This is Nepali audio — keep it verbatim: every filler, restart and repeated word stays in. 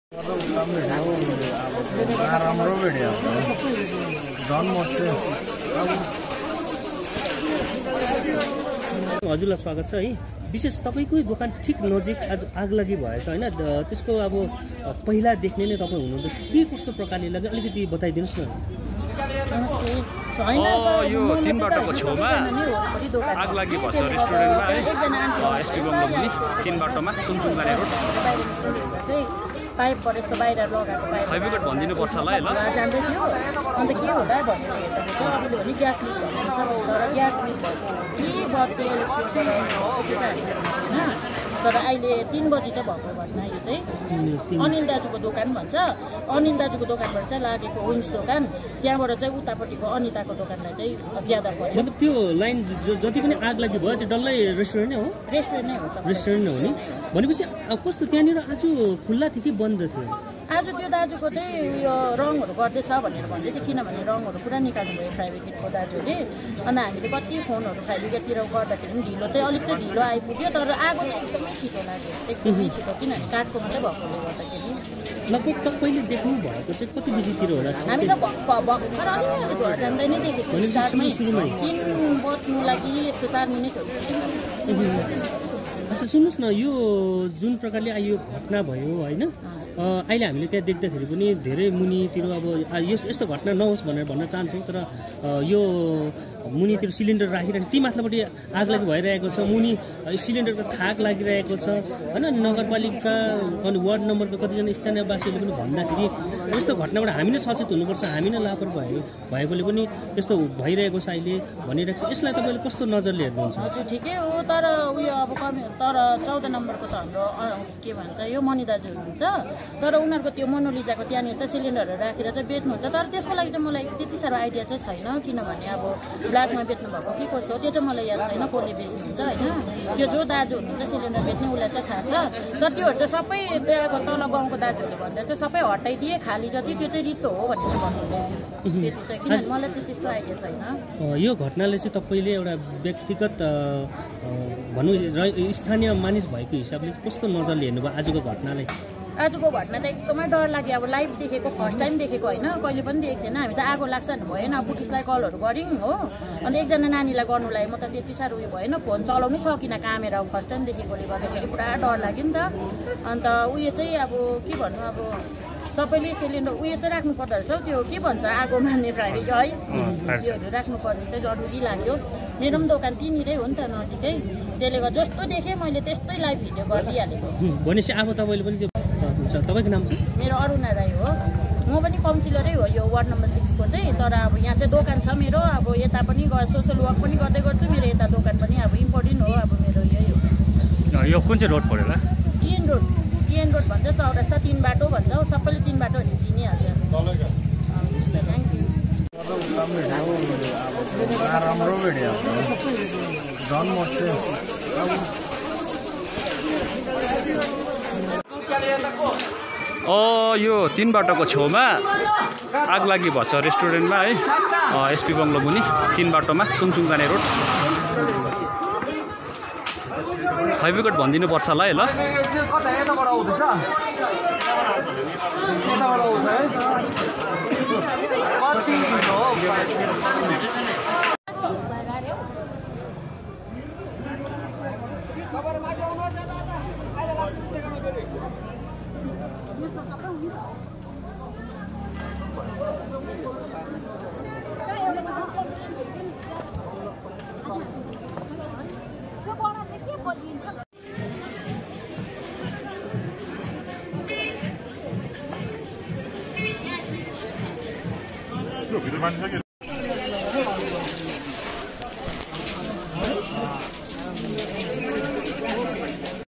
हजुरलाई स्वागत छ है। विशेष तपाईकै दोकान ठिक नजिक आज आगलागी भएछ हैन, त्यसको अब पहिला देख्ने नै तपाई हुनुहुँदैछ, के कस्तो प्रकारले लाग्यो अलिकति बताइदिनुस् न। नमस्ते। हैन सर, यो तीन बाटोको छेउमा आगलागी भएछ रेस्टुरेन्टमा है, एसपी बंगलो मुनि तीन बाटोमा तुमसुङ जाने रोड। पाइपबाट यस्तो बाहिर लगाएको पाइप फाइभिकट भनिदिनु पर्छ होला है ल। जान्दै थियो अन्त के होला भनेर हेर्दाखेरि चाहिँ अरूले भने ग्यास लिक भनेको छ, तर ग्यास लिक भएको के बत्ती होइन। तर अहिले तीन बजी चाहिँ भएको घटना यो चाहिँ अनिल दाजुको दोकान भन्छ। अनिल दाजुको दोकानबाट चाहिँ लागेको विन्स दोकान, त्यहाँबाट चाहिँ उतापट्टिको अनिताको दोकानलाई चाहिँ ज्यादा पर्यो। मतलब त्यो लाइन जति पनि आग लागि भयो त्यो डल्लै रेस्टुरेन्ट नै हो? रेस्टुरेन्ट नै हो, रेस्टुरेन्ट नै हो नि। भनेपछि कस्तो त्यहाँनिर आज खुल्ला थियो कि बन्द थियो? आज त्यो दाजुको चाहिँ उयो रङहरू गर्दैछ भनेर भन्दै थियो, किनभने रङहरू पुरा निकाल्नु भयो फायर ब्रिगेडको दाजुले। अन्त हामीले कति फोनहरू फायर ब्रिगेडतिर गर्दाखेरि पनि ढिलो चाहिँ अलिक चाहिँ ढिलो आइपुग्यो, तर आगो चाहिँ एकदमै छिटो लाग्यो, एकदमै छिटो, किनभने काठको मात्रै भएकोले गर्दाखेरि। लगभग तपाईँले देख्नु भएको चाहिँ कति बजीतिर होला? हामी त भर्खर अलिअलि धुवा जान्दै नै देखेको, तिन बज्नु लागि यस्तो चार मिनटहरू। अच्छा सुन्नुहोस् न, यो जुन प्रकारले यो घटना भयो होइन, अहिले हामीले त्यहाँ देख्दाखेरि पनि धेरै मुनितिर अब यस्तो घटना नहोस् भनेर भन्न चाहन्छौँ, तर यो मुनितिर सिलिन्डर राखिरहेको छ, ती माथिल्लोपट्टि आग लागि भइरहेको छ, मुनि सिलिन्डरको थाक लागिरहेको छ होइन। नगरपालिका अनि वार्ड नम्बरको कतिजना स्थानीयवासीहरूले पनि भन्दाखेरि यस्तो घटनाबाट हामी नै सचेत हुनुपर्छ, हामी नै लापरवाही भयो भएकोले पनि यस्तो भइरहेको छ अहिले भनिरहेको छ। यसलाई तपाईँले कस्तो नजरले हेर्नुहुन्छ? हजुर ठिकै हो, तर उयो अब कमी, तर चौध नम्बरको त हाम्रो के भन्छ यो मणि दाजु हुनुहुन्छ, तर उनीहरूको त्यो मोनोलिजाको त्यहाँनिर चाहिँ सिलिन्डरहरू राखेर चाहिँ बेच्नुहुन्छ, तर त्यसको लागि चाहिँ मलाई त्यति साह्रो आइडिया चाहिँ छैन, किनभने अब ब्ल्याकमा बेच्नु भएको के कस्तो हो त्यो चाहिँ मलाई याद छैन, कसले बेच्नुहुन्छ होइन। त्यो जो दाजु हुनुहुन्छ सिलिन्डर बेच्ने उसलाई चाहिँ थाहा छ, तर त्योहरू चाहिँ सबै त्यहाँको तल गाउँको दाजुहरूले भन्दा चाहिँ सबै हटाइदिए, खाली जति त्यो चाहिँ रित्तो हो भनेर भन्नुहुँदै थियो, त्यति चाहिँ, किनभने मलाई त्यति त्यस्तो आइडिया छैन। यो घटनाले चाहिँ तपाईँले एउटा व्यक्तिगत भनौँ स्थानीय मानिस भएको हिसाबले चाहिँ कस्तो नजरले हेर्नुभयो आजको घटनालाई? आजको घटना त एकदमै डर लाग्यो। अब लाइभ देखेको, फर्स्ट टाइम देखेको होइन, कहिले पनि देखेको थिएन। हामी त आगो लाग्छ भने भएन, पुलिसलाई कलहरू गऱ्यौँ हो, अन्त एकजना नानीलाई गर्नुलाई म त त्यति साह्रो उयो भएन, फोन चलाउनै सकिनँ क्यामेरा, फर्स्ट टाइम देखेकोले गर्दाखेरि पुरा डर लाग्यो नि त। अन्त उयो चाहिँ अब के भन्नु, अब सबैले सिलिन्डर उयो चाहिँ राख्नु पर्दो रहेछ, त्यो के भन्छ आगो मार्ने फ्राइड है, त्योहरू राख्नुपर्ने चाहिँ जरुरी लाग्यो। मेरो पनि दोकान त्यहीँनिरै हो नि त नजिकै, त्यसले गर्दा जस्तो देखेँ मैले त्यस्तै लाइभ भिडियो गरिदिइहालेको। भनेपछि अब तपाईँले पनि त्यो हुन्छ, तपाईँको नाम चाहिँ? मेरो अरुणा राई हो, म पनि काउन्सिलरै हो यो वार्ड नम्बर सिक्सको चाहिँ, तर अब यहाँ चाहिँ दोकान छ मेरो, अब यता पनि सोसल वर्क पनि गर्दै गर्छु, मेरो यता दोकान पनि अब इम्पोर्टेन्ट हो, अब मेरो यही हो। यो कुन चाहिँ रोड पऱ्यो होला? टिएन रोड, टिएन रोड भन्छ, चौरस्ता तीन बाटो भन्छ, सबैले तीन बाटो भने चिनिहाल्छ। Thank you. राम्रो भिडियो झन् मर्छ। ओ यो तीन बाटोको छेउमा आग लागि भएछ रेस्टुरेन्टमा है, एसपी बंगलो मुनि तीन बाटोमा तुमसुङ जाने रोड। फाइभिकट भनिदिनु पर्छ होला है ल। भिडियो